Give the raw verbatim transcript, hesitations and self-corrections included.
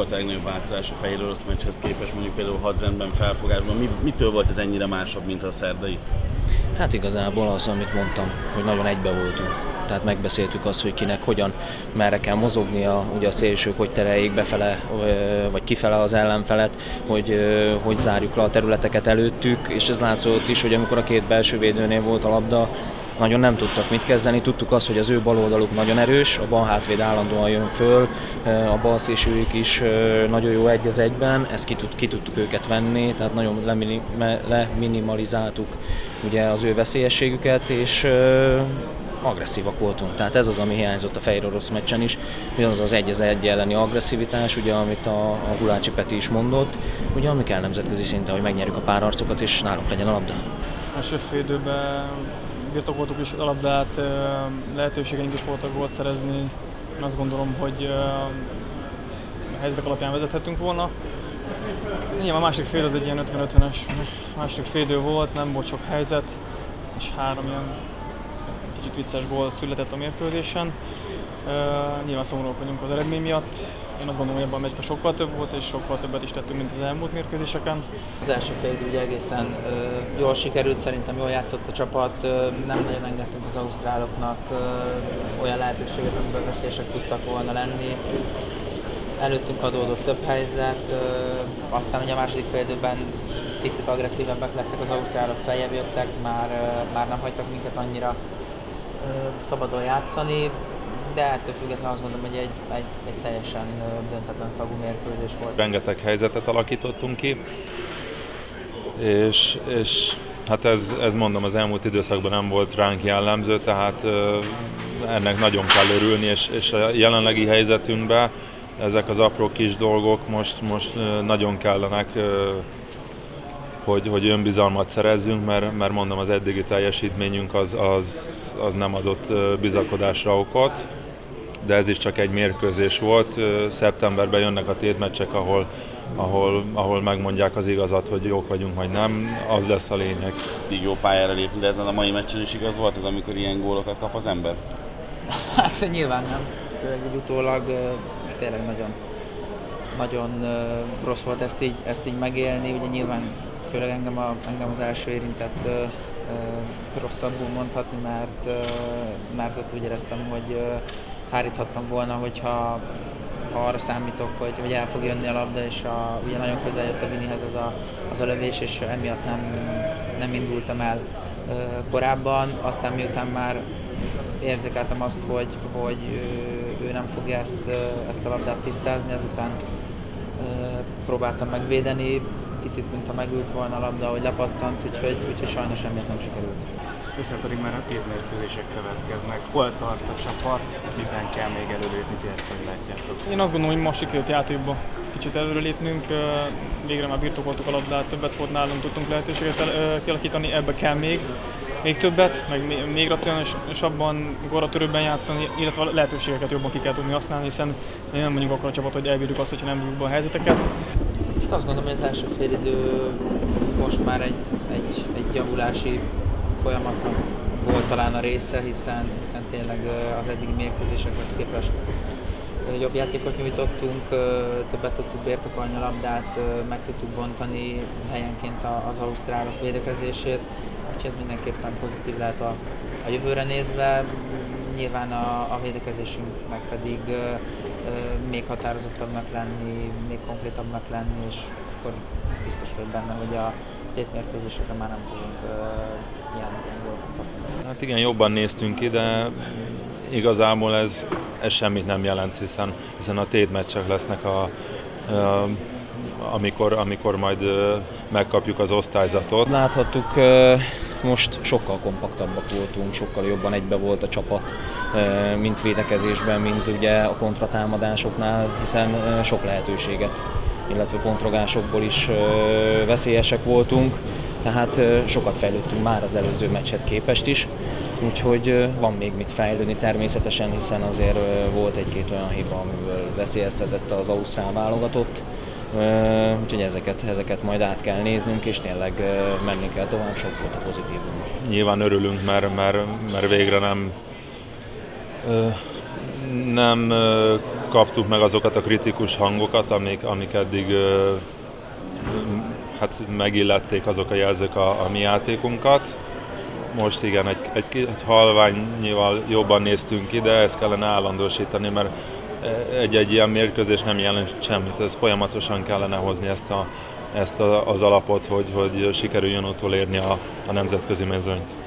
volt a legnagyobb változás a fehér orosz meccshez képest, mondjuk például hadrendben, felfogásban? Mi, mitől volt ez ennyire másabb, mint a szerdai? Hát igazából az, amit mondtam, hogy nagyon egybe voltunk. Tehát megbeszéltük azt, hogy kinek hogyan, merre kell mozognia, ugye a szélsők hogy tereljék befele, vagy kifele az ellenfelet, hogy, hogy zárjuk le a területeket előttük, és ez látszott is, hogy amikor a két belső védőnél volt a labda, nagyon nem tudtak mit kezdeni, tudtuk azt, hogy az ő baloldaluk nagyon erős, a bal hátvéd állandóan jön föl, a bal szélsőjük is nagyon jó egy az egyben, ezt ki, tud, ki tudtuk őket venni, tehát nagyon leminimalizáltuk ugye az ő veszélyességüket, és agresszívak voltunk. Tehát ez az, ami hiányzott a fehér orosz meccsen is, az az egy az egy elleni agresszivitás, ugye, amit a, a Gulácsi Peti is mondott, ugye, ami kell nemzetközi szinten, hogy megnyerjük a párharcokat, és nálunk legyen a labda. Első fél időben birtokoltuk is a labdát, lehetőségeink is voltak gólt szerezni. Én azt gondolom, hogy a helyzetek alapján vezethetünk volna. Nyilván a második fél az egy ilyen ötven ötvenes második fél idő volt, nem volt sok helyzet, és három ilyen kicsit vicces gól született a mérkőzésen. Uh, nyilván szomorúak vagyunk az eredmény miatt. Én azt gondolom, hogy ebben a meccsben sokkal több volt, és sokkal többet is tettünk, mint az elmúlt mérkőzéseken. Az első fél idő ugye egészen uh, jól sikerült, szerintem jól játszott a csapat, uh, nem nagyon engedtünk az ausztráloknak uh, olyan lehetőséget, amiben veszélyesek tudtak volna lenni. Előttünk adódott több helyzet, uh, aztán ugye a második fél időben picit agresszívebbek lettek az ausztrálok, feljebb jöttek, már, uh, már nem hagytak minket annyira szabadon játszani, de ettől függetlenül azt gondolom, hogy egy, egy, egy teljesen döntetlen szagú mérkőzés volt. Rengeteg helyzetet alakítottunk ki, és, és hát ez, ez mondom, az elmúlt időszakban nem volt ránk jellemző, tehát ennek nagyon kell örülni, és, és a jelenlegi helyzetünkben ezek az apró kis dolgok most, most nagyon kellenek, hogy, hogy önbizalmat szerezzünk, mert, mert mondom, az eddigi teljesítményünk az, az, az nem adott bizakodásra okot, de ez is csak egy mérkőzés volt. Szeptemberben jönnek a tétmeccsek, ahol, ahol, ahol megmondják az igazat, hogy jók vagyunk, vagy nem, az lesz a lényeg. Így jó pályára lépni, de ezen a mai meccsen is igaz volt az, amikor ilyen gólokat kap az ember? Hát nyilván nem, főleg egy utólag tényleg nagyon, nagyon rossz volt ezt így, ezt így megélni, ugye nyilván főleg engem, a, engem az első érintett uh, uh, rosszabbul mondhatni, mert, uh, mert ott úgy éreztem, hogy uh, háríthattam volna, hogyha ha arra számítok, hogy, hogy el fog jönni a labda, és a, ugye nagyon közel jött a Vinihez az a, az a lövés, és emiatt nem, nem indultam el uh, korábban. Aztán miután már érzékeltem azt, hogy, hogy ő, ő nem fogja ezt, uh, ezt a labdát tisztázni, azután uh, próbáltam megvédeni, picit, mint ha megült volna a labda, hogy lepattant, úgyhogy, úgyhogy sajnos emiatt nem sikerült. Össze pedig már a tétmérkőzések következnek. Hol tart a csapat, miben kell még előlépni, ti ezt hogy látjátok? Én azt gondolom, hogy ma sikerült játékba kicsit előlépnünk, végre már birtokoltuk a labdát, többet volt nálunk, tudtunk lehetőséget kialakítani, ebbe kell még, még többet, meg még racionálisabban, góratörőbben játszani, illetve lehetőségeket jobban ki kell tudni használni, hiszen nem mondjuk akkor a csapat, hogy elbírjuk azt, hogyha nem bírjuk be a helyzeteket. Hát azt gondolom, hogy az első félidő most már egy, egy, egy javulási folyamatnak volt talán a része, hiszen, hiszen tényleg az eddigi mérkőzésekhez képest jobb játékot nyújtottunk, többet tudtuk birtokolni a labdát, meg tudtuk bontani helyenként az ausztrálok védekezését, és ez mindenképpen pozitív lehet a, a jövőre nézve. Nyilván a, a védekezésünknek pedig még határozottabbnak lenni, még konkrétabbnak lenni, és akkor biztos vagy benne, hogy a tétmérkőzésekre már nem fogunk uh, ilyen gólokat kapni. Hát igen, jobban néztünk ki, de igazából ez, ez semmit nem jelent, hiszen, hiszen a tétmeccsek lesznek, a, a, amikor, amikor majd uh, megkapjuk az osztályzatot. Láthattuk, uh, most sokkal kompaktabbak voltunk, sokkal jobban egybe volt a csapat, uh, mint védekezésben, mint ugye a kontratámadásoknál, hiszen uh, sok lehetőséget, illetve pontrogásokból is uh, veszélyesek voltunk, tehát uh, sokat fejlődtünk már az előző meccshez képest is, úgyhogy uh, van még mit fejlődni természetesen, hiszen azért uh, volt egy-két olyan hiba, amiből veszélyeztetett az ausztrál válogatott, uh, úgyhogy ezeket, ezeket majd át kell néznünk, és tényleg uh, menni kell tovább, sok volt a pozitívum. Nyilván örülünk, mert, mert, mert végre nem, uh, nem uh, kaptuk meg azokat a kritikus hangokat, amik, amik eddig ö, hát megillették azok a jelzők a, a mi játékunkat. Most igen, egy, egy, egy halványival jobban néztünk ki, de ezt kellene állandósítani, mert egy-egy ilyen mérkőzés nem jelent semmit. Ez folyamatosan kellene hozni ezt, a, ezt a, az alapot, hogy, hogy sikerüljön utolérni a, a nemzetközi mezőnyt.